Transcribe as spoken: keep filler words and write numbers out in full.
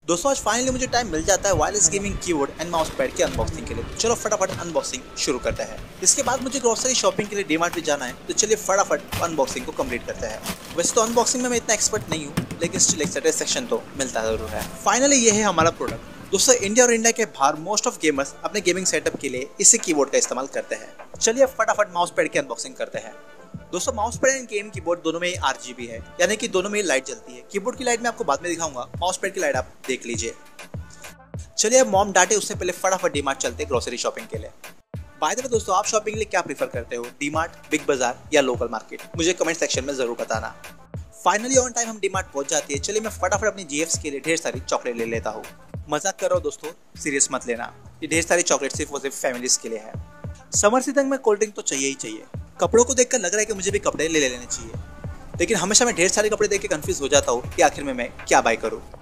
दोस्तों आज फाइनली मुझे टाइम मिल जाता है wireless gaming keyboard and mouse pad के अनबॉक्सिंग के लिए। चलो फटाफट अनबॉक्सिंग शुरू करते हैं। इसके बाद मुझे ग्रोसरी शॉपिंग के लिए डीमार्ट भी जाना है, तो चलिए फटाफट अनबॉक्सिंग को कंप्लीट करते हैं। वैसे तो अनबॉक्सिंग में मैं इतना एक्सपर्ट नहीं हूँ, लेकिन स्टिल एक सेटिस्फैक्शन तो मिलता जरूर है। फाइनली ये है हमारा प्रोडक्ट। दोस्तों इंडिया और इंडिया के बाहर मोस्ट ऑफ गेमर्स अपने गेमिंग सेटअप के लिए इसी कीबोर्ड का इस्तेमाल करते हैं। चलिए फटाफट माउस पैड की अनबॉक्सिंग करते हैं। दोस्तों mouse pad and game keyboard दोनों में ही आरजीबी है, यानी कि दोनों में ही लाइट जलती है। कीबोर्ड की लाइट मैं आपको बाद में दिखाऊंगा, माउस पैड की लाइट आप देख लीजिए। चलिए अब मॉम डांटे उससे पहले फटाफट डीमार्ट चलते हैं ग्रोसरी शॉपिंग के लिए। बाय द वे दोस्तों, आप शॉपिंग के लिए क्या प्रीफर करते हो, डीमार्ट, बिग बाजार या लोकल मार्केट? मुझे कमेंट सेक्शन में जरूर बताना। फाइनली ऑन टाइम हम डीमार्ट पहुंच जाती है। चलिए मैं फटाफट अपनी जीएफ्स के लिए ढेर सारी चॉकलेट ले लेता हूँ। मजाक कर रहा हूँ दोस्तों, सीरियस मत लेना। ये ढेर सारी चॉकलेट सिर्फ और सिर्फ फैमिलीज के लिए है। समर सीजन में कोल्ड ड्रिंक तो चाहिए ही चाहिए। कपड़ों को देखकर लग रहा है कि मुझे भी कपड़े ले लेने चाहिए, लेकिन हमेशा मैं ढेर सारे कपड़े देख के कंफ्यूज हो जाता हूँ कि आखिर में मैं क्या बाय करूँ।